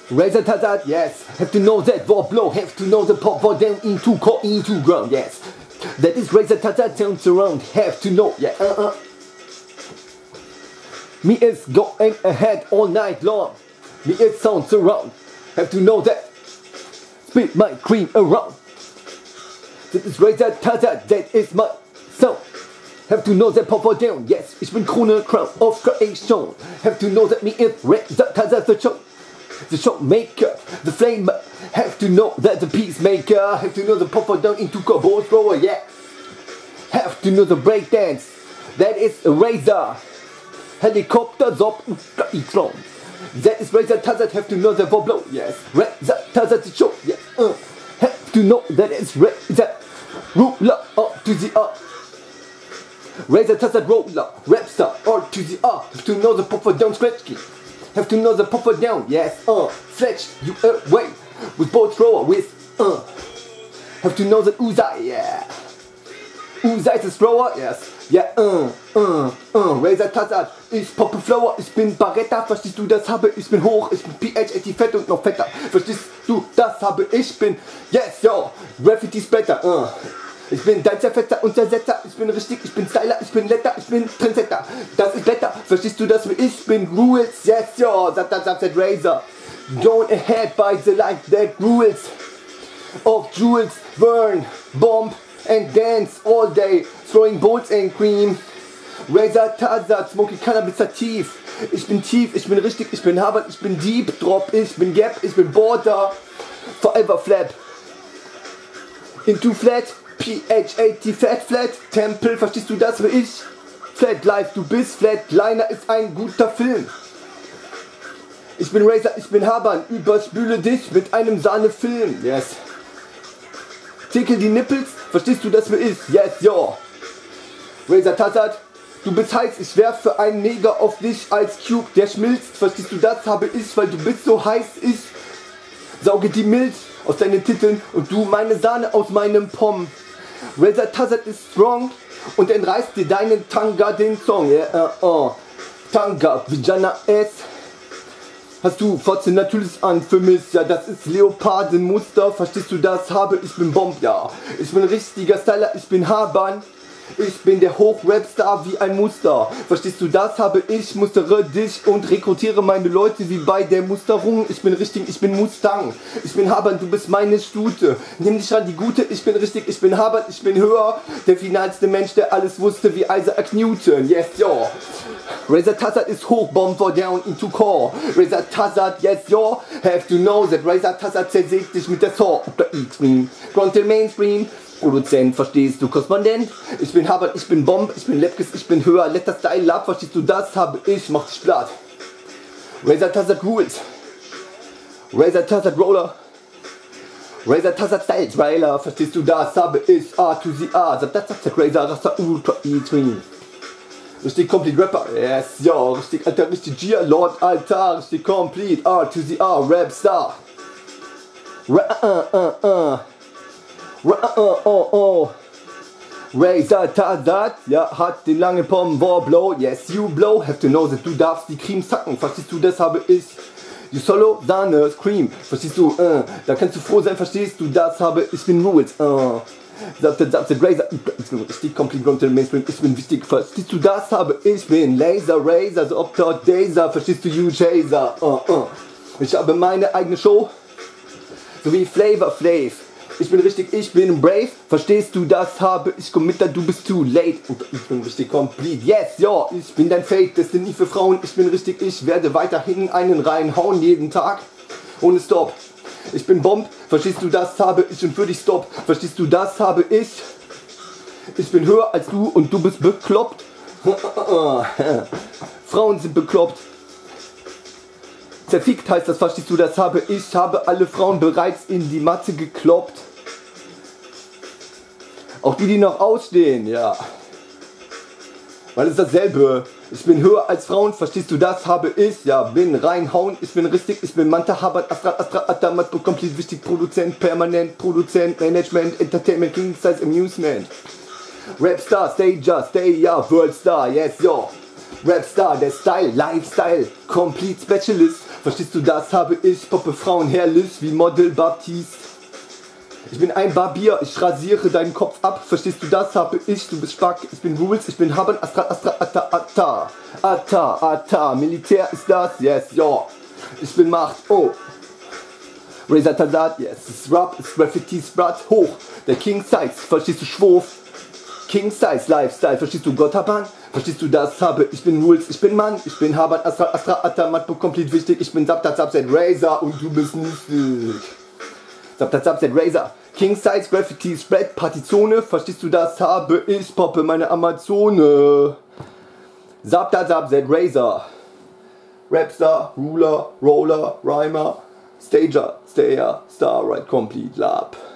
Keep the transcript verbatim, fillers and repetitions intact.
Razor Tazat, yes. Have to know that war blow. Have to know the pop war down into core into ground, yes. That is Razor Tazat turns around. Have to know, yeah. Uh uh. Me is going ahead all night long. Me is sounds around. Have to know that. Spit my cream around. That is Razor Tazat. That is my sound. Have to know that pop war down, yes. Ich bin Krone Crown of Creation. Have to know that me is Razor Tazat the show. The show maker, the flame. Have to know that the peacemaker. Have to know the popper down into a ball thrower, yeah. Have to know the breakdance. That is a Razor. Helicopter zop tron. That is Razor Tazat. Have to know the blow, yes. Razor Tazat the show, yeah. Uh. Have to know that it's Razor ruler up to the up. Razor Tazat roller, rapstar, or to the up. Have to know the popper down scratch key. Have to know the popper down, yes, uh, fletch you away with both thrower with, uh, have to know the Uzai, yeah, Uzai is a thrower, yes, yeah, uh, uh, uh, Razor Tazat ist Poppe Flower, ich bin Barretta, verstehst du, das habe ich bin hoch, ich bin pH eighty fett und noch fetter, verstehst du, das habe ich bin, yes, yo, Graffiti Splatter, uh. Ich bin dein Zerfetter und Zersetzer, ich bin richtig, ich bin Styler, ich bin Letter, ich bin Trendsetter. Das ist Blätter, verstehst du das? Ich bin Rules, yes, yo, sagt das, sagt Razor. Going ahead by the light that rules of jewels, burn, bomb and dance all day, throwing bolts and cream. Razor Tazat, Smoky Cannabis tief. Ich bin tief, ich bin richtig, ich bin Harvard, ich bin Deep Drop, ich bin Gap, ich bin Border, Forever Flap. Into Flat. pH eighty Fat Flat Temple, verstehst du das wie ich? Flat Life, du bist Flatliner ist ein guter Film. Ich bin Razor, ich bin Haban, überspüle dich mit einem Sahnefilm, yes. Tickle die Nippels, verstehst du das wie ich? Yes, yo. Razor Tazat, du bist heiß, ich werfe einen Neger auf dich als Cube, der schmilzt, verstehst du das habe ich, weil du bist so heiß, ich sauge die Milch aus deinen Titeln und du meine Sahne aus meinem Pom. Razor Tazat ist strong und entreißt dir deinen Tanga den Song. Yeah, uh, uh. Tanga, Vijana S. Hast du Fotze natürlich an für mich, ja das ist Leopardenmuster, verstehst du das habe, ich bin Bomb, ja. Ich bin richtiger Styler, ich bin Haban. Ich bin der Hochrapstar wie ein Muster. Verstehst du das habe ich, mustere dich und rekrutiere meine Leute wie bei der Musterung. Ich bin richtig, ich bin Mustang. Ich bin Haban, du bist meine Stute. Nimm dich an die Gute, ich bin richtig, ich bin Haban, ich bin höher. Der finalste Mensch, der alles wusste wie Isaac Newton. Yes, yo. Razor Tazat ist hoch, bomb war down into core. Razor Tazat, yes, yo. Have to know that Razor Tazat zersägt dich mit der Saw. Extreme, Frontal Mainstream. Produzent, verstehst du, Korrespondent? Ich bin Habert, ich bin Bomb, ich bin Lepkes, ich bin höher, let das Style up, verstehst du das, habe ich, mach dich platt. Razor Tazat Rules, Razor Tazat Roller, Razor Tazat Style Trailer, verstehst du das, habe ich, A to the A, sagt das, sagt Razor, Rasta, Ultra, E-Tween. Richtig complete Rapper, yes, yo, richtig alter, richtig G, Lord, Altar, richtig complete, R to the R, Rap Star. Ra uh, uh, uh. Oh, oh, oh. Razor Tazat, ja, hat den langen Pom, war blow, yes, you blow, have to know that du darfst die Cream sacken, verstehst du, das habe ich, die Solo, Sahne, Scream, verstehst du, äh, da kannst du froh sein, verstehst du, das habe ich, bin Rules, äh, sagt sagt Razor, ich bin richtig complete Frontal Mainstream, ich bin wichtig, verstehst du, das habe ich, bin Laser, Razor, so ob dort Dazer, verstehst du, you Chaser, äh, äh, ich habe meine eigene Show, so wie Flavor Flav. Ich bin richtig, ich bin brave, verstehst du das habe ich, komm mit da, du bist too late. Und ich bin richtig complete, yes, yo, ich bin dein Fate, das sind nie für Frauen, ich bin richtig, ich werde weiterhin einen reinhauen, jeden Tag, ohne Stop. Ich bin Bomb, verstehst du das habe ich und für dich Stop, verstehst du das habe ich. Ich bin höher als du und du bist bekloppt. Frauen sind bekloppt. Zerfickt heißt das, verstehst du das habe ich, habe alle Frauen bereits in die Matte gekloppt. Auch die, die noch ausstehen, ja. Weil es ist dasselbe. Ich bin höher als Frauen, verstehst du das habe ich, ja. Bin reinhauen, ich bin richtig, ich bin Manta, Habert, Astra, Astra, Atamat, komplett wichtig, Produzent, permanent, Produzent, Management, Entertainment, King Size, Amusement. Rapstar, Stager, Stay, ja, World Star, yes, yo. Rapstar, der Style, Lifestyle, Complete Specialist. Verstehst du, das habe ich, poppe Frauen herrlich wie Model Baptiste. Ich bin ein Barbier, ich rasiere deinen Kopf ab. Verstehst du, das habe ich, du bist Spack. Ich bin Rules, ich bin Haben, Astra, Astra, Atta, Atta. Atta, Atta, Militär ist das, yes, yo. Ich bin Macht, oh. Razor Tazat, yes, es Rap, es Graffiti, Sprat, hoch. Der King Size, verstehst du, Schwurf. King Size, Lifestyle, verstehst du, Gottaban? Verstehst du, das habe ich, bin Rules, ich bin Mann, ich bin Haban, Astra, Astra, Atta, Matbo, komplett wichtig. Ich bin Zaptat, Zapset, Razor und du bist nicht. Zaptat, Zapset, Razor. King Size, Graffiti, Spread, Partizone, verstehst du, das habe ich, poppe meine Amazone. Zaptat, Zapset, Razor. Rapstar, Ruler, Roller, Rhymer, Stager, Stayer, Star, Right, Complete, Lab.